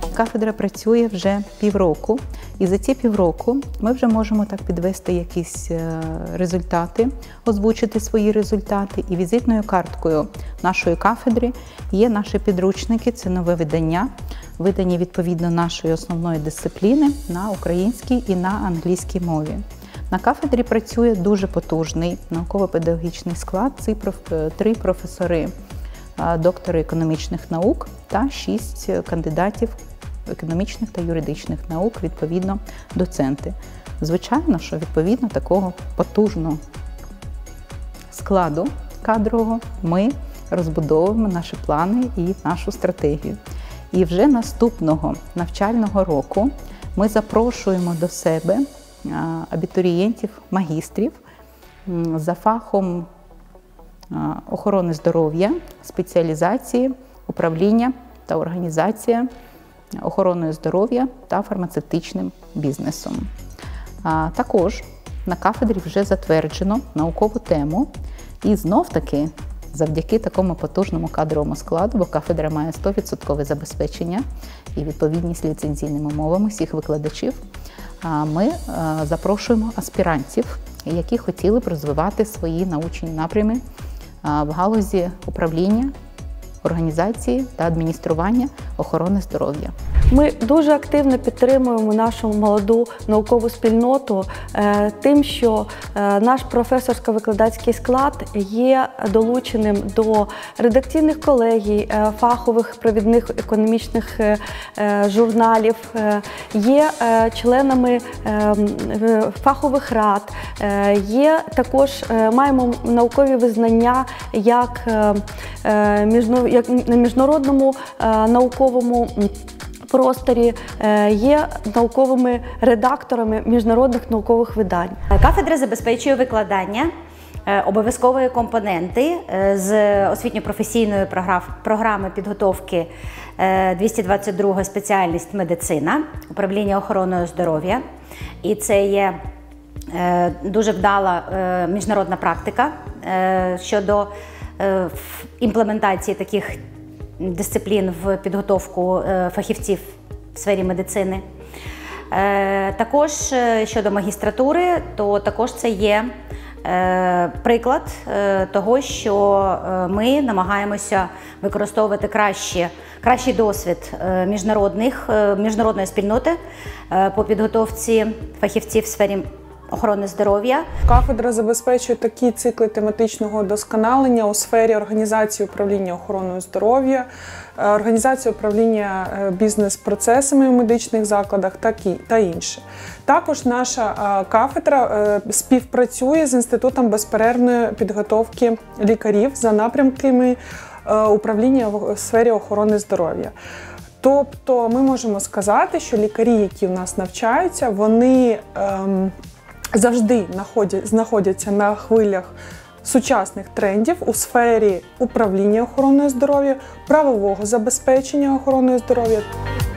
кафедра працює вже півроку, і за ці півроку ми вже можемо так підвести якісь результати, озвучити свої результати. І візитною карткою нашої кафедри є наші підручники, це нове видання, видані відповідно нашої основної дисципліни на українській і на англійській мові. На кафедрі працює дуже потужний науково-педагогічний склад, це 3 професори, доктори економічних наук та 6 кандидатів економічних та юридичних наук, відповідно, доценти. Звичайно, що відповідно такого потужного складу кадрового ми розбудовуємо наші плани і нашу стратегію. І вже наступного навчального року ми запрошуємо до себе абітурієнтів, магістрів за фахом охорони здоров'я, спеціалізації, управління та організація охороною здоров'я та фармацевтичним бізнесом. Також на кафедрі вже затверджено наукову тему і знов-таки завдяки такому потужному кадровому складу, бо кафедра має 100% забезпечення і відповідність ліцензійним умовам усіх викладачів, ми запрошуємо аспірантів, які хотіли б розвивати свої научні напрями в галузі управління, організації та адміністрування охорони здоров'я. Ми дуже активно підтримуємо нашу молоду наукову спільноту тим, що наш професорсько-викладацький склад є долученим до редакційних колегій, фахових провідних економічних журналів, є членами фахових рад, маємо наукові визнання як на міжнародному науковому просторі, є науковими редакторами міжнародних наукових видань. Кафедра забезпечує викладання обов'язкової компоненти з освітньо-професійної програми підготовки 222 спеціальність медицина, управління охороною здоров'я. І це є дуже вдала міжнародна практика щодо імплементації таких дисциплін в підготовку фахівців в сфері медицини. Також щодо магістратури, то також це є приклад того, що ми намагаємося використовувати кращий досвід міжнародної спільноти по підготовці фахівців в сфері охорони здоров'я. Кафедра забезпечує такі цикли тематичного вдосконалення у сфері організації управління охороною здоров'я, організації управління бізнес-процесами у медичних закладах та інше. Також наша кафедра співпрацює з Інститутом безперервної підготовки лікарів за напрямками управління в сфері охорони здоров'я. Тобто ми можемо сказати, що лікарі, які у нас навчаються, вони завжди знаходяться на хвилях сучасних трендів у сфері управління охороною здоров'я, правового забезпечення охороною здоров'я.